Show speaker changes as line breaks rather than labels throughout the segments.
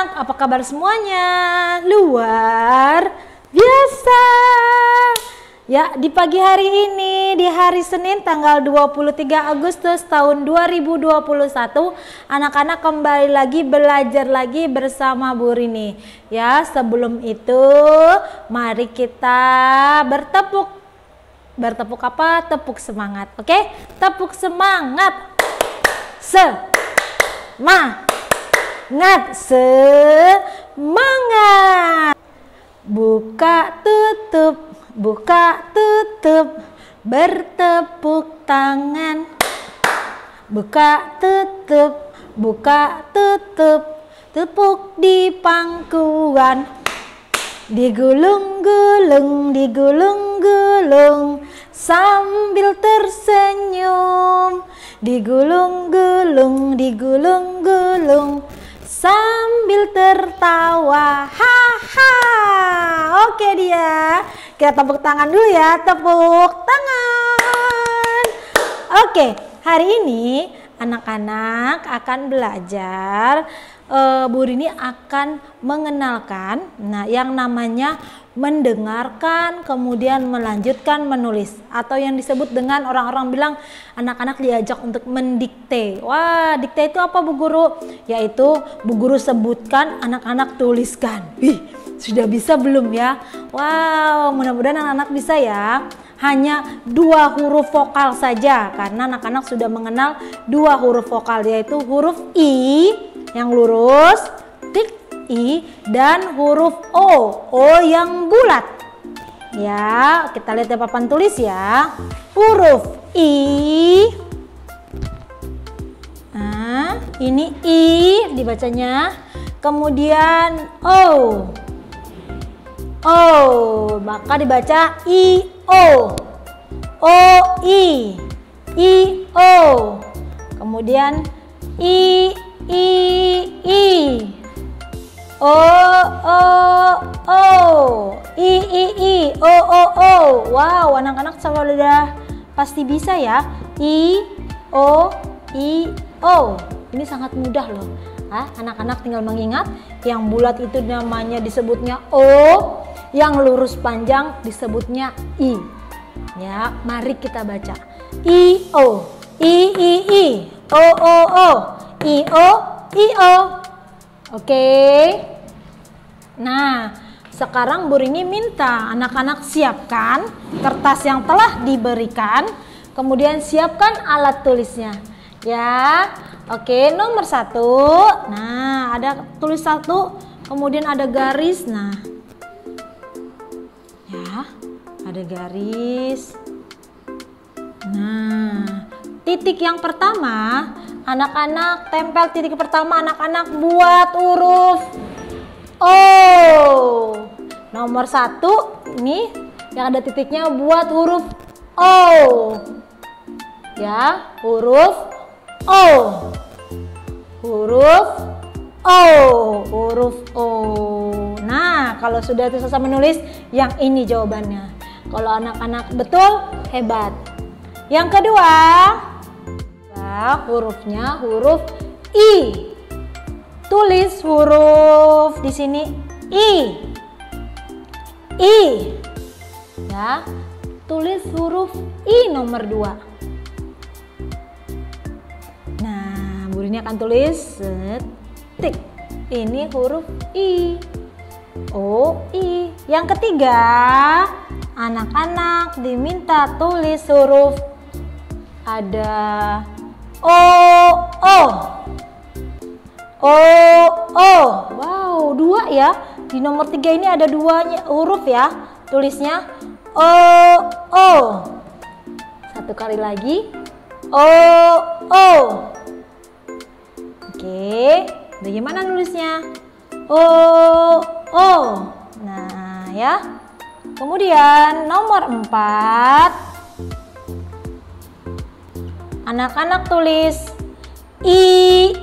anak-anak, apa kabar semuanya? Luar biasa. Ya, di pagi hari ini, di hari Senin tanggal 23 Agustus tahun 2021, anak-anak kembali lagi belajar lagi bersama Bu Rini. Ya, sebelum itu mari kita bertepuk. Bertepuk apa? Tepuk semangat. Oke? Tepuk semangat. Semangat. Buka tutup, buka tutup, bertepuk tangan. Buka tutup, buka tutup, tepuk di pangkuan. Digulung-gulung, digulung-gulung, sambil tersenyum. Digulung-gulung, digulung-gulung, sambil tertawa. Haha. Oke dia. Kita tepuk tangan dulu ya. Tepuk tangan. Oke, hari ini anak-anak akan belajar. Bu Rini akan mengenalkan yang namanya mendengarkan, kemudian melanjutkan menulis, atau yang disebut dengan orang-orang bilang anak-anak diajak untuk mendikte. Wah, dikte itu apa Bu Guru? Yaitu Bu Guru sebutkan, anak-anak tuliskan. Wih, sudah bisa belum ya? Wow, mudah-mudahan anak-anak bisa ya. Hanya 2 huruf vokal saja, karena anak-anak sudah mengenal 2 huruf vokal, yaitu huruf I yang lurus, tik I, dan huruf O yang bulat. Ya, kita lihat di papan tulis ya. Huruf I. Nah, ini I dibacanya. Kemudian O. Maka dibaca I O. O I. I O. Kemudian I O I O. Wow, anak-anak sudah pasti bisa ya. I O. Ini sangat mudah loh. Anak-anak tinggal mengingat, yang bulat itu namanya disebutnya O, yang lurus panjang disebutnya I. Ya, mari kita baca. I O. I O I O. Oke. Nah, sekarang Bu Rini minta anak-anak siapkan kertas yang telah diberikan, kemudian siapkan alat tulisnya. Ya, oke. Nomor 1. Nah, ada tulis 1, kemudian ada garis. Nah, ya, ada garis. Nah, titik yang pertama, anak-anak tempel titik pertama, anak-anak buat huruf O. Nomor 1 ini yang ada titiknya buat huruf O. Ya, huruf O. Huruf O. Huruf O. Nah, kalau sudah selesai menulis, yang ini jawabannya. Kalau anak-anak betul, hebat. Yang kedua, hurufnya huruf I. Tulis huruf di sini I. Ya, tulis huruf I nomor 2. Nah, Bu Rini akan tulis tik. Ini huruf I. O I. Yang ketiga, anak-anak diminta tulis huruf ada O. Wow, 2 ya. Di nomor 3 ini ada 2 huruf ya. Tulisnya O. Satu kali lagi. O. Oke, bagaimana nulisnya? O. Nah, ya. Kemudian nomor 4. Anak-anak tulis I.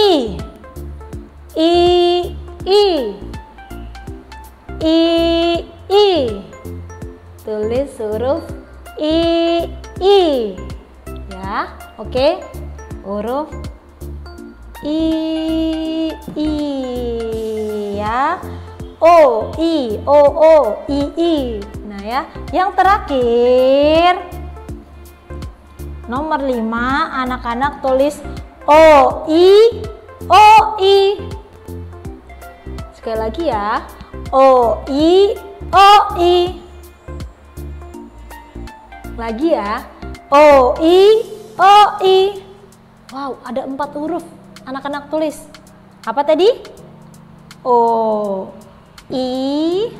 Tulis huruf I. Ya, oke. Huruf I. ya. O, I, O, I. Nah ya, yang terakhir nomor 5, anak-anak tulis O, I. Sekali lagi ya, O, I. Lagi ya, O, I. Wow, ada 4 huruf. Anak-anak tulis. Apa tadi? O, I.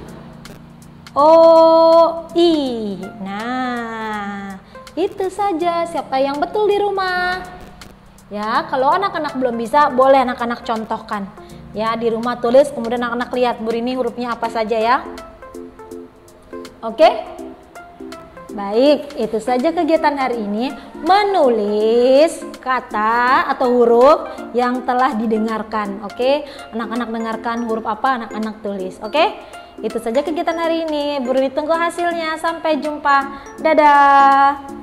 Nah, itu saja. Siapa yang betul di rumah? Ya, kalau anak-anak belum bisa, boleh anak-anak contohkan. Ya, di rumah tulis, kemudian anak-anak lihat Bu Rini hurufnya apa saja ya. Oke? Baik, itu saja kegiatan hari ini, menulis kata atau huruf yang telah didengarkan. Oke, anak-anak dengarkan huruf apa, anak-anak tulis. Oke, itu saja kegiatan hari ini. Bu Rini tunggu hasilnya. Sampai jumpa. Dadah.